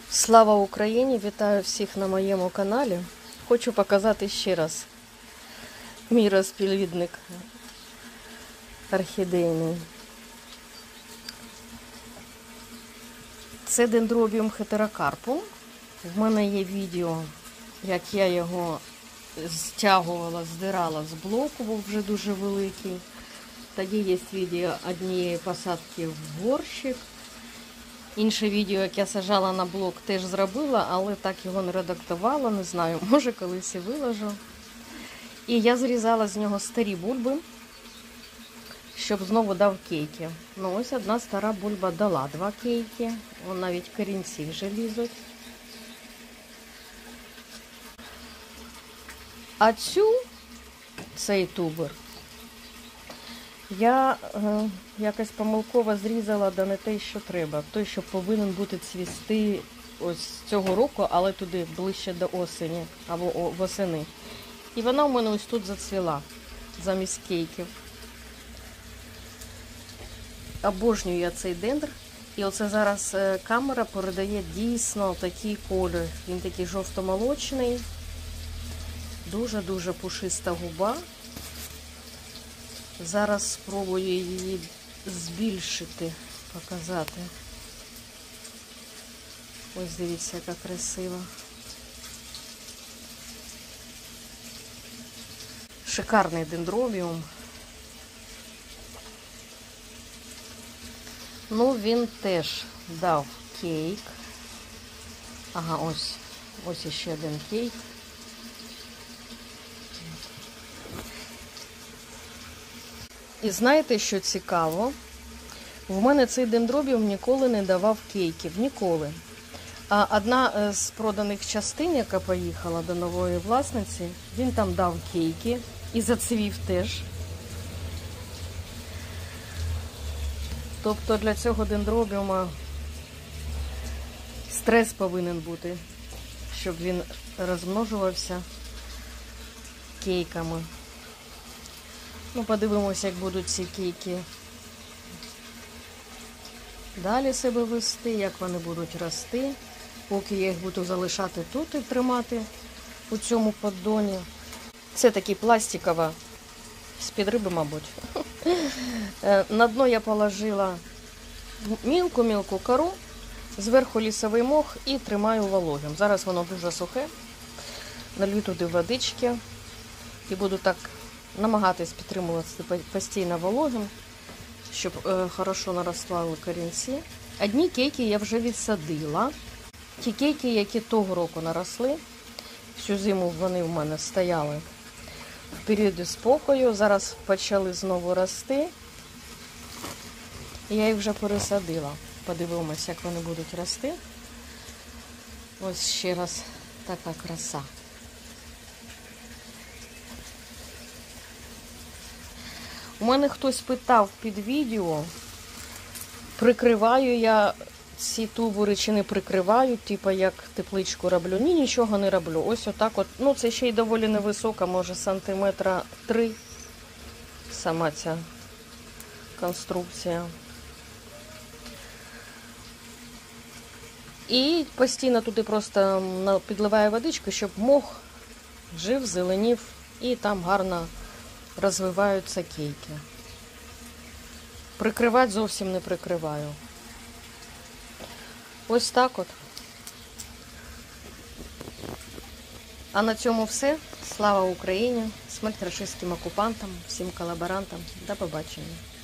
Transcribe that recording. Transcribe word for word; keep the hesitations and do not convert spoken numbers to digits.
Слава Україні! Вітаю всіх на моєму каналі. Хочу показати ще раз мій розплідник орхідейний. Це дендробіум хетерокарпум. В мене є відео, як я його стягувала, здирала з блоку, був вже дуже великий. Тоді є відео однієї посадки в горщик. Інше відео, як я сажала на блок, теж зробила, але так його не редактувала, не знаю, може колись і виложу. І я зрізала з нього старі бульби, щоб знову дав кейки. Ну ось одна стара бульба дала два кейки, вон навіть корінці вже лізуть. А цю, цей тубер, я е, якось помилково зрізала, да не те, що треба. Той, що повинен бути цвісти ось цього року, але туди, ближче до осені, або восени. І вона у мене ось тут зацвіла, замість кейків. Обожнюю я цей дендр. І оце зараз камера передає дійсно такий колір. Він такий жовто-молочний, дуже-дуже пушиста губа. Зараз спробую її збільшити, показати. Ось дивіться, яка красива. Шикарний дендробіум. Ну, він теж дав кейк. Ага, ось. Ось іще один кейк. І знаєте, що цікаво? В мене цей дендробіум ніколи не давав кейків. Ніколи. А одна з проданих частин, яка поїхала до нової власниці, він там дав кейки і зацвів теж. Тобто для цього дендробіума стрес повинен бути, щоб він розмножувався кейками. Ну, подивимося, як будуть ці кейки далі себе вести, як вони будуть рости. Поки я їх буду залишати тут і тримати у цьому поддоні. Це такі пластикова, з-під риби, мабуть. На дно я положила мілку-мілку кору, зверху лісовий мох і тримаю вологим. Зараз воно дуже сухе. Налью туди водички і буду так намагатись підтримуватися постійно вологим, щоб е, хорошо наросли корінці. Одні кейки я вже відсадила. Ті кейки, які того року наросли, всю зиму вони в мене стояли в періоді спокою, зараз почали знову рости. І я їх вже пересадила. Подивимося, як вони будуть рости. Ось ще раз така краса. У мене хтось питав під відео, прикриваю я ці тубури чи не прикриваю, типу як тепличку роблю. Ні, нічого не роблю. Ось отак от. Ну, це ще й доволі невисока, може сантиметра три сама ця конструкція. І постійно туди просто підливаю водичку, щоб мох жив, зеленів і там гарно розвиваються кейки. Прикривати зовсім не прикриваю. Ось так от. А на цьому все. Слава Україні! Смерть рашистським окупантам, всім колаборантам. До побачення.